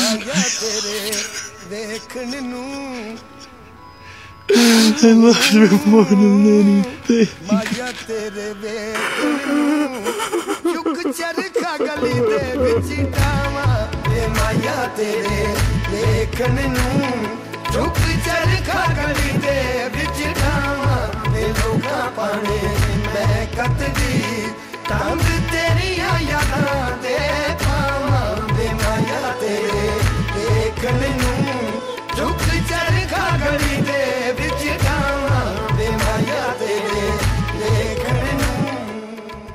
ਮਾਇਆ ਤੇਰੇ ਵੇਖਣ ਨੂੰ I love you more than anything. ਮਾਇਆ ਤੇਰੇ ਵੇਖਣ ਨੂੰ ਚੁੱਕ ਚਰਖਾ ਗਲੀ ਦੇ ਵਿੱਚ ਟਾਵਾਂ ਤੇ ਮਾਇਆ ਤੇਰੇ ਵੇਖਣ ਨੂੰ ਚੁੱਕ ਚਰਖਾ ਗਲੀ